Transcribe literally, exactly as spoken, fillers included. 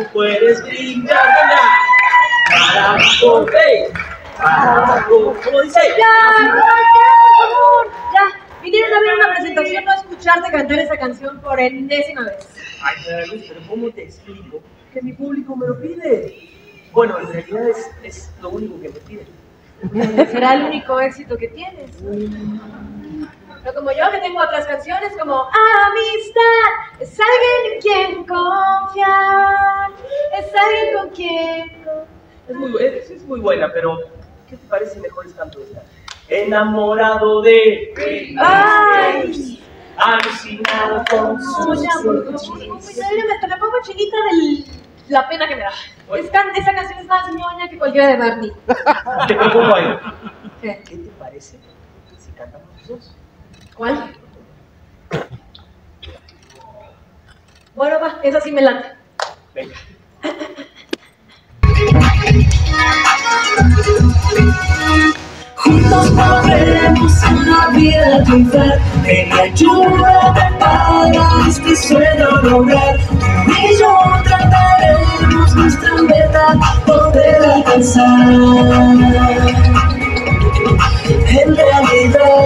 tú puedes brillar, para abajo, hey, para abajo, ¿cómo dice? Ya, por favor, ya. Vinieron a ver una presentación, no a escucharte cantar esa canción por enésima vez. Ay, Clara Luz, pero ¿cómo te explico que mi público me lo pide? Bueno, en realidad es, es lo único que me piden. Será el único éxito que tienes. No como yo, que tengo otras canciones como Amistad, es alguien en quien confiar, es alguien con quien confiar. Es muy, es, es muy buena, pero ¿qué te parece mejor el canto de esta? Enamorado de... ¡Ay! Alucinado con No, sus ya, por favor, hasta me pongo chinita de la pena que me da. Es can esa canción es más ñoña que cualquiera de Barney. Te pregunto algo. ¿Qué? ¿Qué te parece si cantamos los dos? ¿Cuál? Bueno, va, esa sí me late. Venga. Juntos podremos una vida triunfar, que me ayuda para este sueño lograr. Tú y yo trataremos nuestra meta poder alcanzar. En realidad